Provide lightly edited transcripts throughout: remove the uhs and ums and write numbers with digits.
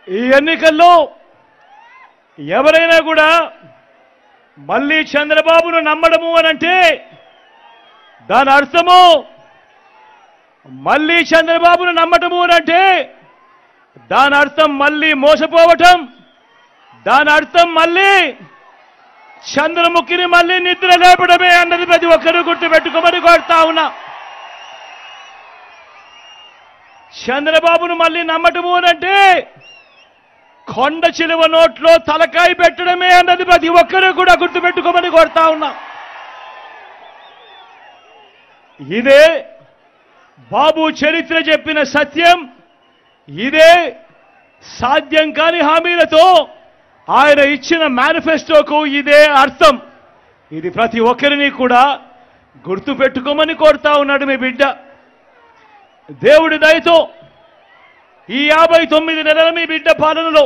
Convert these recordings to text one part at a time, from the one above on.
ఈ ఎన్నికల్లో ఎవరైనా కూడా మళ్ళీ చంద్రబాబును నమ్మడము అనంటే దాని అర్థము మళ్ళీ చంద్రబాబును నమ్మటము అనంటే దాని అర్థం మళ్ళీ మోసపోవటం, దాని అర్థం మళ్ళీ చంద్రముఖిని మళ్ళీ నిద్ర లేపడమే అన్నది ప్రతి ఒక్కరూ గుర్తుపెట్టుకోమని కోరుతా ఉన్నా. చంద్రబాబును మళ్ళీ నమ్మటము అనంటే కొండ చిలువ నోట్లో తలకాయ పెట్టడమే అన్నది ప్రతి ఒక్కరూ కూడా గుర్తుపెట్టుకోమని కోరుతా ఉన్నా. ఇదే బాబు చరిత్ర చెప్పిన సత్యం, ఇదే సాధ్యం కాని హామీలతో ఆయన ఇచ్చిన మేనిఫెస్టోకు ఇదే అర్థం. ఇది ప్రతి ఒక్కరిని కూడా గుర్తుపెట్టుకోమని కోరుతా ఉన్నాడు మీ బిడ్డ. దేవుడి దయతో ఈ 59 నెలల మీ బిడ్డ పాలనలో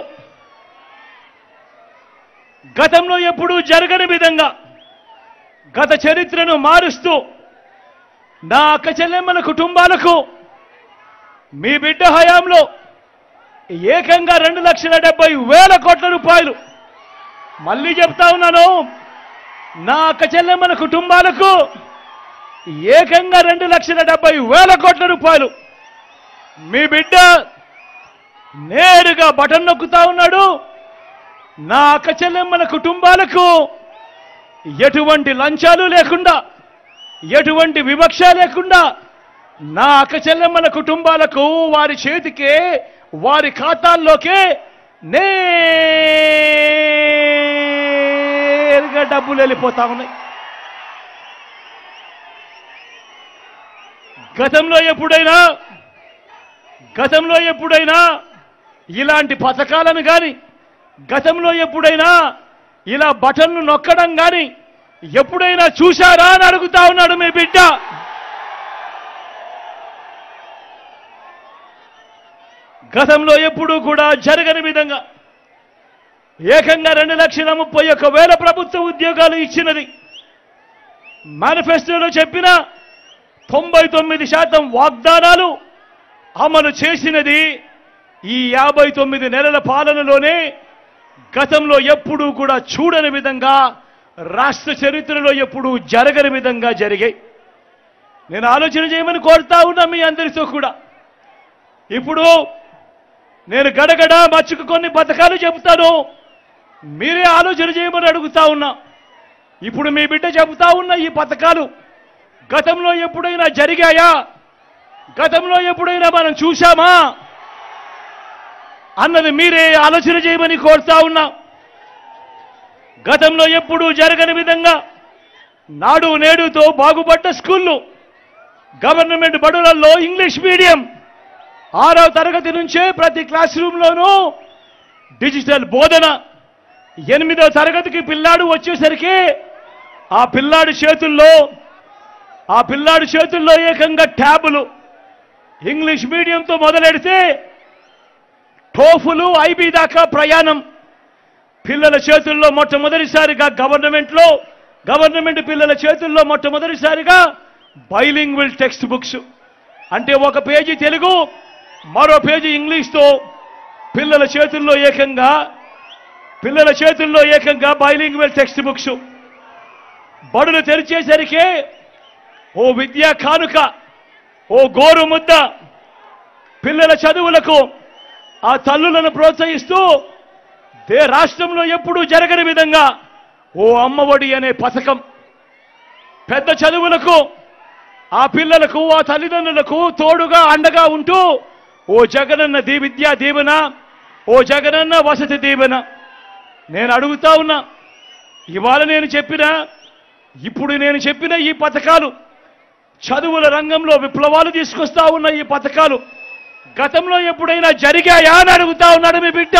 గతంలో ఎప్పుడూ జరగని విధంగా గత చరిత్రను మారుస్తూ నా అక్క చెల్లెమ్మల కుటుంబాలకు మీ బిడ్డ హయాంలో ఏకంగా 2,70,000 కోట్ల రూపాయలు, మళ్ళీ చెప్తా ఉన్నాను, నా అక్క చెల్లెమ్మల కుటుంబాలకు ఏకంగా 2,70,000 కోట్ల రూపాయలు మీ బిడ్డ నేరుగా బటన్ నొక్కుతా ఉన్నాడు. నా అక్క చెల్లెమ్మల కుటుంబాలకు ఎటువంటి లంచాలు లేకుండా, ఎటువంటి వివక్ష లేకుండా నా అక్క చెల్లెమ్మల కుటుంబాలకు వారి చేతికే, వారి ఖాతాల్లోకే నేరుగా డబ్బులు వెళ్ళిపోతా ఉన్నాయి. గతంలో ఎప్పుడైనా ఇలాంటి పథకాలను కానీ, గతంలో ఎప్పుడైనా ఇలా బటన్లు నొక్కడం కానీ ఎప్పుడైనా చూశారా అని అడుగుతా ఉన్నాడు మీ బిడ్డ. గతంలో ఎప్పుడూ కూడా జరగని విధంగా ఏకంగా 2,31,000 ప్రభుత్వ ఉద్యోగాలు ఇచ్చినది. మేనిఫెస్టోలో చెప్పిన 99% వాగ్దానాలు అమలు చేసినది ఈ 59 నెలల పాలనలోనే. గతంలో ఎప్పుడూ కూడా చూడని విధంగా, రాష్ట్ర చరిత్రలో ఎప్పుడూ జరగని విధంగా జరిగాయి. నేను ఆలోచన చేయమని కోరుతా ఉన్నా మీ అందరితో కూడా. ఇప్పుడు నేను గడగడ మచ్చుకు కొన్ని పథకాలు చెబుతాను, మీరే ఆలోచన చేయమని అడుగుతా ఉన్నా. ఇప్పుడు మీ బిడ్డ చెబుతా ఉన్న ఈ పథకాలు గతంలో ఎప్పుడైనా జరిగాయా, గతంలో ఎప్పుడైనా మనం చూశామా అన్నది మీరే ఆలోచన చేయమని కోరుతా ఉన్నా. గతంలో ఎప్పుడూ జరగని విధంగా నాడు నేడుతో బాగుపడ్డ స్కూళ్ళు, గవర్నమెంట్ బడులలో ఇంగ్లీష్ మీడియం 6వ తరగతి నుంచే ప్రతి క్లాస్ రూమ్లోనూ డిజిటల్ బోధన. 8వ తరగతికి పిల్లాడు వచ్చేసరికి ఆ పిల్లాడి చేతుల్లో ఏకంగా ట్యాబులు. ఇంగ్లీష్ మీడియంతో మొదలెడితే టోఫులు, ఐబీ దాకా ప్రయాణం. పిల్లల చేతుల్లో మొట్టమొదటిసారిగా గవర్నమెంట్ పిల్లల చేతుల్లో మొట్టమొదటిసారిగా బైలింగ్వల్ టెక్స్ట్ బుక్స్, అంటే ఒక పేజీ తెలుగు, మరో పేజీ ఇంగ్లీష్తో పిల్లల చేతుల్లో ఏకంగా బైలింగ్వల్ టెక్స్ట్ బుక్స్. బడులు తెరిచేసరికే ఓ విద్యా కానుక, ఓ గోరు ముద్ద పిల్లల చదువులకు ఆ తల్లులను ప్రోత్సహిస్తూ రాష్ట్రంలో ఎప్పుడూ జరగని విధంగా ఓ అమ్మఒడి అనే పథకం. పెద్ద చదువులకు ఆ పిల్లలకు, ఆ తల్లిదండ్రులకు తోడుగా అండగా ఉంటూ ఓ జగనన్న విద్యా దీవెన, ఓ జగనన్న వసతి దీవెన. నేను అడుగుతా ఉన్నా, ఇప్పుడు నేను చెప్పిన ఈ పథకాలు, చదువుల రంగంలో విప్లవాలు తీసుకొస్తా ఉన్న ఈ పథకాలు గతంలో ఎప్పుడైనా జరిగాయా అని అడుగుతా ఉన్నాడు మీ బిడ్డ.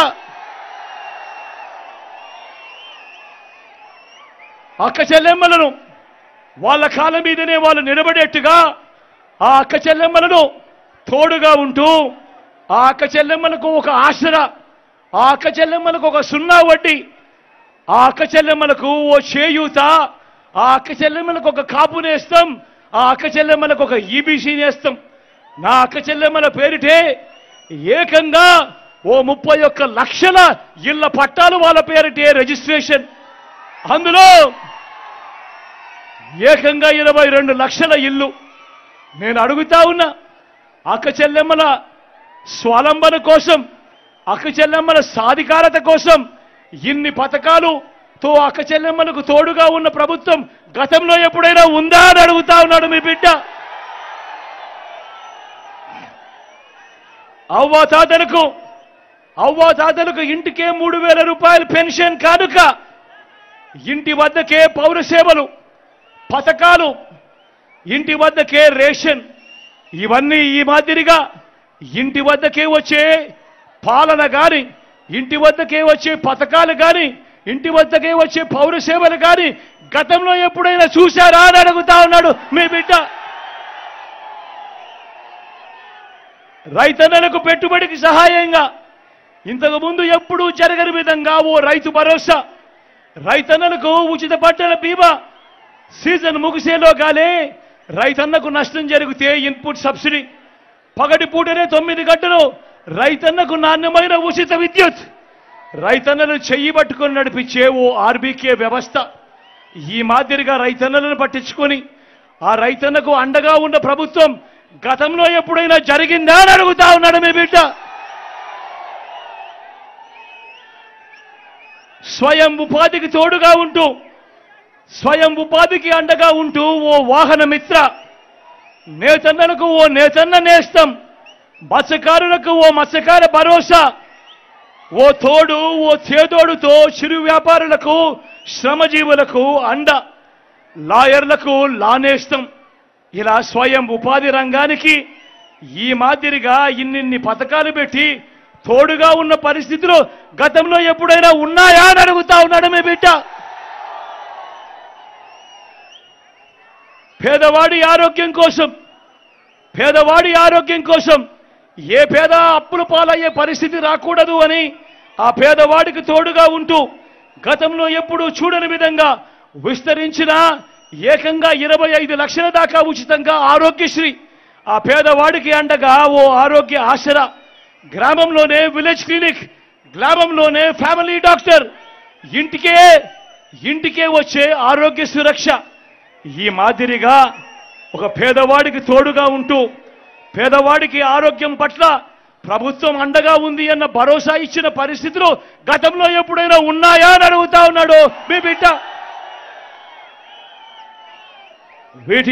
అక్క చెల్లెమ్మలను వాళ్ళ కాళ్ళ మీదనే వాళ్ళు నిలబడేట్టుగా ఆ అక్క చెల్లెమ్మలను తోడుగా ఉంటూ, ఆ అక్క చెల్లెమ్మలకు ఒక ఆసరా, ఆ అక్క చెల్లెమ్మలకు ఒక 0 వడ్డీ, ఆ అక్క చెల్లెమ్మలకు ఓ చేయూత, ఆ అక్క చెల్లెమ్మలకు ఒక కాపు నేస్తం, ఆ అక్క చెల్లెమ్మలకు ఒక ఈబీసీ నేస్తం. నా అక్క చెల్లెమ్మల పేరిటే ఏకంగా ఓ 31 లక్షల ఇళ్ల పట్టాలు వాళ్ళ పేరిటే రిజిస్ట్రేషన్. అందులో ఏకంగా 22 లక్షల ఇల్లు. నేను అడుగుతా ఉన్నా, అక్క చెల్లెమ్మల స్వాలంబన కోసం, అక్క చెల్లెమ్మల సాధికారత కోసం ఇన్ని పథకాలుతో అక్క చెల్లెమ్మలకు తోడుగా ఉన్న ప్రభుత్వం గతంలో ఎప్పుడైనా ఉందా అని అడుగుతా ఉన్నాడు మీ బిడ్డ. అవ్వాతాతలకు ఇంటికే 3,000 రూపాయలు పెన్షన్ కానుక, ఇంటి వద్దకే పౌర సేవలు పథకాలు, ఇంటి వద్దకే రేషన్, ఇవన్నీ ఈ మాదిరిగా ఇంటి వద్దకే వచ్చే పాలన కానీ, ఇంటి వద్దకే వచ్చే పథకాలు కానీ, ఇంటి వద్దకే వచ్చే పౌర సేవలు కానీ గతంలో ఎప్పుడైనా చూశారా అని అడుగుతా ఉన్నాడు మీ బిడ్డ. రైతన్నలకు పెట్టుబడికి సహాయంగా ఇంతకు ముందు ఎప్పుడూ జరగని విధంగా ఓ రైతు భరోసా, రైతన్నలకు ఉచిత పంటల బీమా, సీజన్ ముగిసేలోగానే రైతన్నకు నష్టం జరిగితే ఇన్పుట్ సబ్సిడీ, పగటిపూటనే 9 గంటలు రైతన్నకు నాణ్యమైన ఉచిత విద్యుత్, రైతన్నలను చెయ్యి పట్టుకొని నడిపించే ఓ ఆర్బీకే వ్యవస్థ. ఈ మాదిరిగా రైతన్నలను పట్టించుకొని ఆ రైతన్నకు అండగా ఉన్న ప్రభుత్వం గతంలో ఎప్పుడైనా జరిగిందా అని అడుగుతా ఉన్నాడు మీ బిడ్డ. స్వయం ఉపాధికి తోడుగా ఉంటూ, స్వయం ఉపాధికి అండగా ఉంటూ ఓ వాహన మిత్ర, నేతన్నలకు ఓ నేతన్న నేస్తం, మత్స్యకారులకు ఓ మత్స్యకార భరోసా, ఓ తోడు ఓ చేదోడుతో చిరు వ్యాపారులకు శ్రమజీవులకు అండ, లాయర్లకు లానేస్తం. ఇలా స్వయం ఉపాధి రంగానికి ఈ మాదిరిగా ఇన్నిన్ని పథకాలు పెట్టి తోడుగా ఉన్న పరిస్థితులు గతంలో ఎప్పుడైనా ఉన్నాయా అని అడుగుతా ఉన్నాడు మీ బిడ్డ. పేదవాడి ఆరోగ్యం కోసం ఏ పేద అప్పుల పాలయ్యే పరిస్థితి రాకూడదు అని ఆ పేదవాడికి తోడుగా ఉంటూ గతంలో ఎప్పుడూ చూడని విధంగా విస్తరించిన ఏకంగా 25 లక్షల దాకా ఉచితంగా ఆరోగ్యశ్రీ, ఆ పేదవాడికి అండగా ఓ ఆరోగ్య ఆసరా, గ్రామంలోనే విలేజ్ క్లినిక్, గ్రామంలోనే ఫ్యామిలీ డాక్టర్, ఇంటికే వచ్చే ఆరోగ్య సురక్ష. ఈ మాదిరిగా ఒక పేదవాడికి తోడుగా ఉంటూ పేదవాడికి ఆరోగ్యం పట్ల ప్రభుత్వం అండగా ఉంది అన్న భరోసా ఇచ్చిన పరిస్థితులు గతంలో ఎప్పుడైనా ఉన్నాయా అని అడుగుతా ఉన్నాడు మీ బిడ్డ. వీటి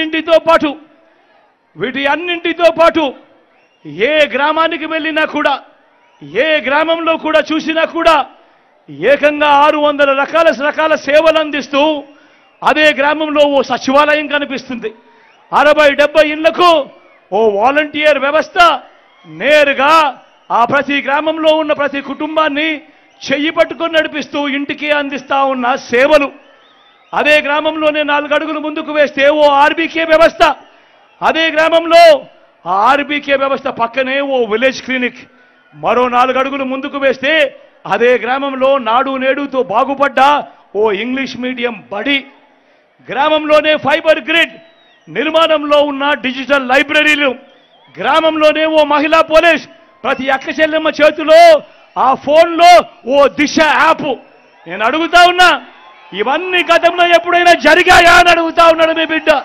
అన్నింటితో పాటు ఏ గ్రామానికి వెళ్ళినా కూడా, ఏ గ్రామంలో కూడా చూసినా కూడా ఏకంగా 600 రకాల సేవలు అందిస్తూ అదే గ్రామంలో ఓ సచివాలయం కనిపిస్తుంది. 60-70 ఇళ్లకు ఓ వాలంటీర్ వ్యవస్థ నేరుగా ఆ ప్రతి గ్రామంలో ఉన్న ప్రతి కుటుంబాన్ని చెయ్యి పట్టుకొని నడిపిస్తూ ఇంటికి అందిస్తా ఉన్న సేవలు. అదే గ్రామంలోనే 4 అడుగులు ముందుకు వేస్తే ఓ ఆర్బీకే వ్యవస్థ, అదే గ్రామంలో ఆ ఆర్బీకే వ్యవస్థ పక్కనే ఓ విలేజ్ క్లినిక్, మరో 4 అడుగులు ముందుకు వేస్తే అదే గ్రామంలో నాడు నేడుతో బాగుపడ్డ ఓ ఇంగ్లీష్ మీడియం బడి, గ్రామంలోనే ఫైబర్ గ్రిడ్ నిర్మాణంలో ఉన్న డిజిటల్ లైబ్రరీలు, గ్రామంలోనే ఓ మహిళా పోలీస్, ప్రతి అక్క చెల్లెమ్మ చేతిలో ఆ ఫోన్లో ఓ దిశ యాప్. నేను అడుగుతా ఉన్నా, ఇవన్నీ గతంలో ఎప్పుడైనా జరిగాయా అని అడుగుతా ఉన్నాడు మీ బిడ్డ.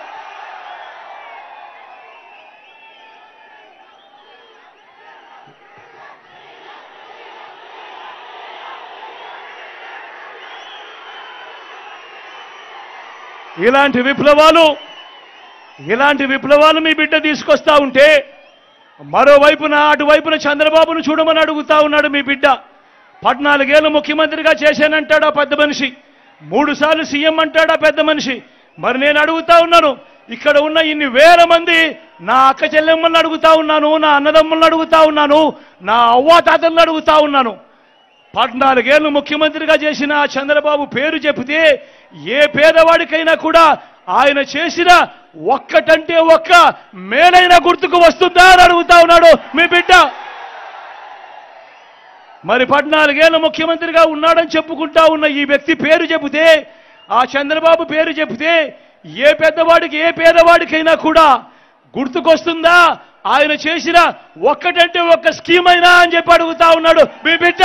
ఇలాంటి విప్లవాలు మీ బిడ్డ తీసుకొస్తా ఉంటే మరోవైపున అటువైపున చంద్రబాబును చూడమని అడుగుతా ఉన్నాడు మీ బిడ్డ. 14 ఏళ్ళు ముఖ్యమంత్రిగా చేశానంటాడా పెద్ద మనిషి, 3 సార్లు సీఎం అంటాడా పెద్ద మనిషి. మరి నేను అడుగుతా ఉన్నాను, ఇక్కడ ఉన్న ఇన్ని వేల మంది నా అక్క చెల్లెమ్మలను అడుగుతా ఉన్నాను, నా అన్నదమ్ములను అడుగుతా ఉన్నాను, నా అవ్వాతాతలను అడుగుతా ఉన్నాను. 14 ఏళ్ళు ముఖ్యమంత్రిగా చేసిన చంద్రబాబు పేరు చెబితే ఏ పేదవాడికైనా కూడా ఆయన చేసిన ఒక్కటంటే ఒక్క మేలైన గుర్తుకు వస్తుందా అని అడుగుతా ఉన్నాడు మీ బిడ్డ. మరి 14 ఏళ్ళు ముఖ్యమంత్రిగా ఉన్నాడని చెప్పుకుంటా ఉన్న ఈ వ్యక్తి పేరు చెబితే, ఆ చంద్రబాబు పేరు చెబితే ఏ పెద్దవాడికి ఏ పేదవాడికైనా కూడా గుర్తుకొస్తుందా ఆయన చేసిన ఒక్కటంటే ఒక్క స్కీమ్ అయినా అని చెప్పి అడుగుతా ఉన్నాడు మీ బిడ్డ.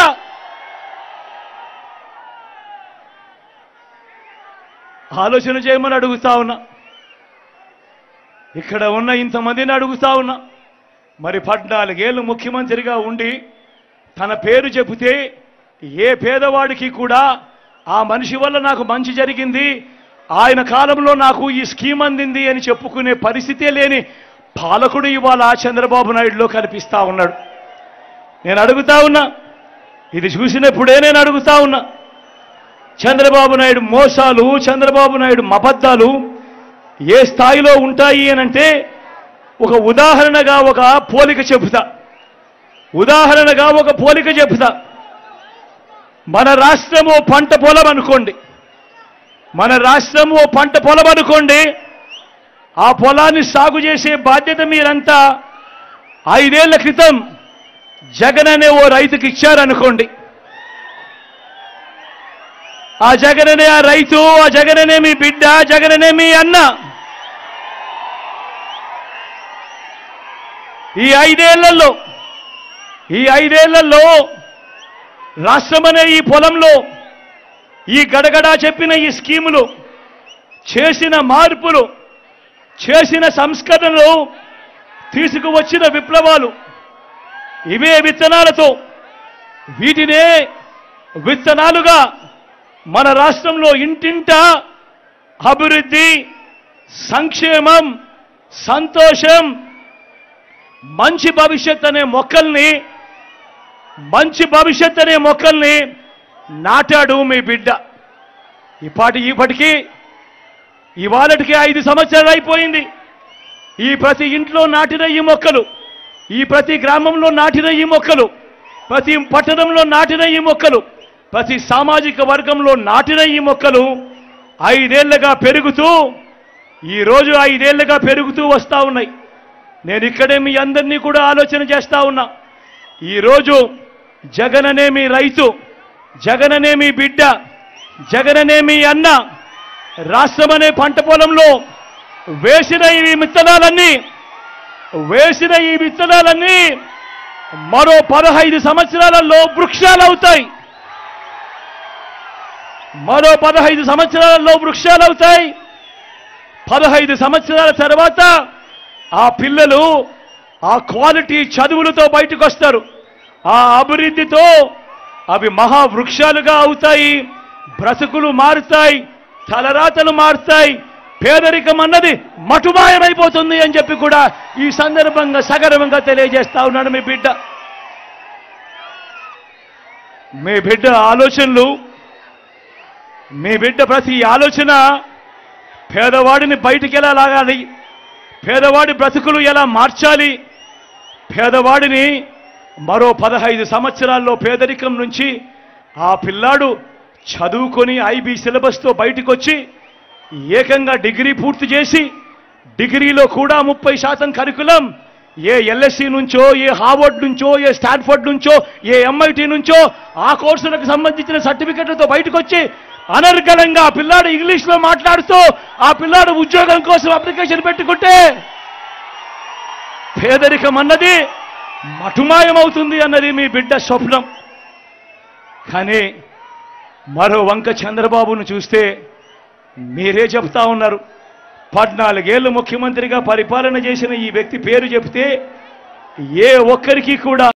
ఆలోచన చేయమని అడుగుతా ఉన్నా. ఇక్కడ ఉన్న ఇంతమందిని అడుగుతా ఉన్నా. మరి 14 ఏళ్ళు ముఖ్యమంత్రిగా ఉండి తన పేరు చెబితే ఏ పేదవాడికి కూడా ఆ మనిషి వల్ల నాకు మంచి జరిగింది, ఆయన కాలంలో నాకు ఈ స్కీమ్ అందింది అని చెప్పుకునే పరిస్థితే లేని పాలకుడు ఇవాళ చంద్రబాబు నాయుడులో కనిపిస్తా ఉన్నాడు. నేను అడుగుతా ఉన్నా, ఇది చూసినప్పుడే నేను అడుగుతా ఉన్నా, చంద్రబాబు నాయుడు మోసాలు, చంద్రబాబు నాయుడు అబద్ధాలు ఏ స్థాయిలో ఉంటాయి అనంటే ఒక ఉదాహరణగా ఒక పోలిక చెబుతా. మన రాష్ట్రము పంట పొలం అనుకోండి. ఆ పొలాన్ని సాగు చేసే బాధ్యత మీరంతా 5 ఏళ్ల క్రితం జగన్ అనే ఓ రైతుకి ఇచ్చారనుకోండి. ఆ జగననే ఆ రైతు, ఆ జగననే మీ బిడ్డ, జగననే మీ అన్న. ఈ 5 ఏళ్లలో రాష్ట్రమనే ఈ పొలంలో ఈ గడగడా చెప్పిన ఈ స్కీములు, చేసిన మార్పులు, చేసిన సంస్కరణలు, తీసుకువచ్చిన విప్లవాలు, ఇవే విత్తనాలతో వీటినే విత్తనాలుగా మన రాష్ట్రంలో ఇంటింటా అభివృద్ధి, సంక్షేమం, సంతోషం, మంచి భవిష్యత్ అనే మొక్కల్ని నాటాడు మీ బిడ్డ. ఇప్పటికీ ఇవాళటికి 5 సంవత్సరాలు అయిపోయింది. ఈ ప్రతి ఇంట్లో నాటిన ఈ మొక్కలు, ఈ ప్రతి గ్రామంలో నాటిన ఈ మొక్కలు, ప్రతి పట్టణంలో నాటిన ఈ మొక్కలు, ప్రతి సామాజిక వర్గంలో నాటిన ఈ మొక్కలు 5 ఏళ్లుగా పెరుగుతూ, ఈరోజు 5 ఏళ్లుగా పెరుగుతూ వస్తూ ఉన్నాయి. నేను ఇక్కడే మీ అందరినీ కూడా ఆలోచన చేస్తా ఉన్నా. ఈరోజు జగననే మీ రైతు, జగననే మీ బిడ్డ, జగననే మీ అన్న రాష్ట్రమనే పంట పొలంలో వేసిన ఈ విత్తనాలన్నీ మరో 15 సంవత్సరాలలో వృక్షాలవుతాయి. 15 సంవత్సరాల తర్వాత ఆ పిల్లలు ఆ క్వాలిటీ చదువులతో బయటకు వస్తారు. ఆ అభివృద్ధితో అవి మహావృక్షాలుగా అవుతాయి. బ్రతుకులు మారుతాయి, తలరాతలు మారుతాయి, పేదరికం అన్నది మటుమాయమైపోతుంది అని చెప్పి కూడా ఈ సందర్భంగా సగర్వంగా తెలియజేస్తా ఉన్నాడు మీ బిడ్డ. మీ బిడ్డ ఆలోచనలు, మీ బిడ్డ ప్రతి ఆలోచన పేదవాడిని బయటికి ఎలా లాగాలి, పేదవాడి బ్రతుకులు ఎలా మార్చాలి, పేదవాడిని మరో 15 సంవత్సరాల్లో పేదరికం నుంచి ఆ పిల్లాడు చదువుకొని IB సిలబస్తో బయటకు వచ్చి ఏకంగా డిగ్రీ పూర్తి చేసి, డిగ్రీలో కూడా 30% కరికులం ఏ LSE నుంచో, ఏ హార్వర్డ్ నుంచో, ఏ స్టాన్ఫర్డ్ నుంచో, ఏ MIT నుంచో ఆ కోర్సులకు సంబంధించిన సర్టిఫికెట్లతో బయటకు వచ్చి అనర్గళంగా ఆ పిల్లాడు ఇంగ్లీష్లో మాట్లాడుతూ ఆ పిల్లాడు ఉద్యోగం కోసం అప్లికేషన్ పెట్టుకుంటే పేదరికం అన్నది మటుమాయమవుతుంది అన్నది మీ బిడ్డ స్వప్నం. కానీ మరో వంక చంద్రబాబును చూస్తే మీరే చెప్తా ఉన్నారు, 14 ఏళ్ళు ముఖ్యమంత్రిగా పరిపాలన చేసిన ఈ వ్యక్తి పేరు చెప్తే ఏ ఒక్కరికి కూడా